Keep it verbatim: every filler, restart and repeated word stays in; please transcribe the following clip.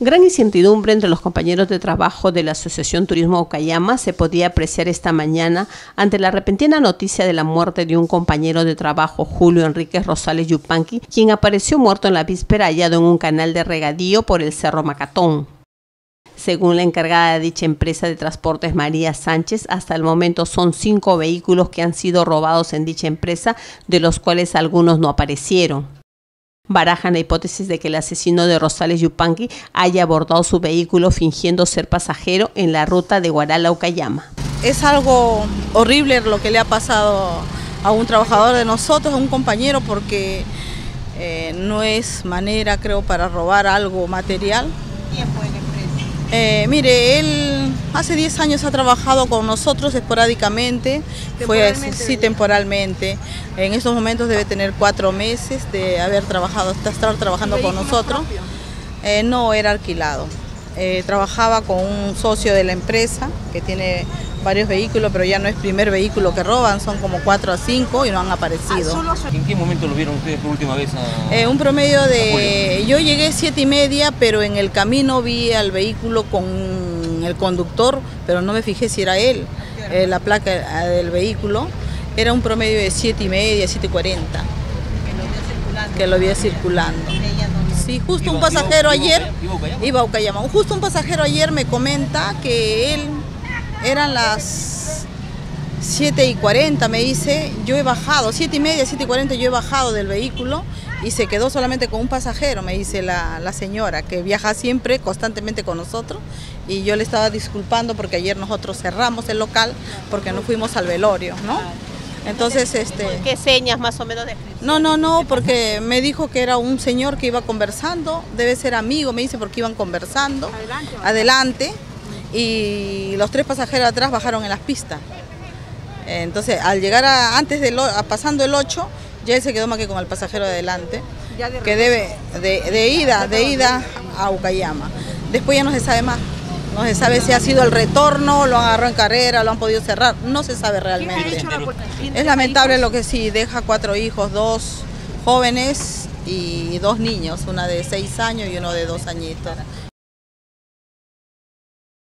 Gran incertidumbre entre los compañeros de trabajo de la Asociación Turismo Aucayama se podía apreciar esta mañana ante la repentina noticia de la muerte de un compañero de trabajo, Julio Enríquez Rosales Yupanqui, quien apareció muerto en la víspera hallado en un canal de regadío por el Cerro Macatón. Según la encargada de dicha empresa de transportes, María Sánchez, hasta el momento son cinco vehículos que han sido robados en dicha empresa, de los cuales algunos no aparecieron. Barajan la hipótesis de que el asesino de Rosales Yupanqui haya abordado su vehículo fingiendo ser pasajero en la ruta de Huaral a Aucayama. Es algo horrible lo que le ha pasado a un trabajador de nosotros, a un compañero, porque eh, no es manera, creo, para robar algo material. ¿Quién fue en la empresa? Eh, mire, él hace diez años ha trabajado con nosotros esporádicamente, fue sí temporalmente. En estos momentos debe tener cuatro meses de haber trabajado, estar trabajando con nosotros. Eh, no era alquilado, eh, trabajaba con un socio de la empresa que tiene varios vehículos, pero ya no es primer vehículo que roban, son como cuatro a cinco y no han aparecido. ¿En qué momento lo vieron ustedes por última vez? A... Eh, un promedio de... Yo llegué siete y media, pero en el camino vi al vehículo con el conductor, pero no me fijé si era él, eh, la placa del vehículo. Era un promedio de siete y media, siete y cuarenta. Que lo vio circulando. Sí, justo un pasajero ayer, iba a Aucayama, justo un pasajero ayer me comenta que él... Eran las siete y cuarenta, me dice, yo he bajado, siete y media, siete y cuarenta, yo he bajado del vehículo y se quedó solamente con un pasajero, me dice la, la señora, que viaja siempre, constantemente con nosotros, y yo le estaba disculpando porque ayer nosotros cerramos el local porque no fuimos al velorio, ¿no? Entonces, este... ¿Qué señas más o menos de...? No, no, no, porque me dijo que era un señor que iba conversando, debe ser amigo, me dice, porque iban conversando, adelante, adelante y los tres pasajeros atrás bajaron en las pistas. Entonces, al llegar a, antes de lo, a, pasando el ocho, ya él se quedó más que con el pasajero de adelante, que debe de, de ida, de ida a Aucayama. Después ya no se sabe más. No se sabe si ha sido el retorno, lo agarró en carrera, lo han podido cerrar, no se sabe realmente. Es lamentable lo que sí, deja cuatro hijos, dos jóvenes y dos niños, una de seis años y uno de dos añitos.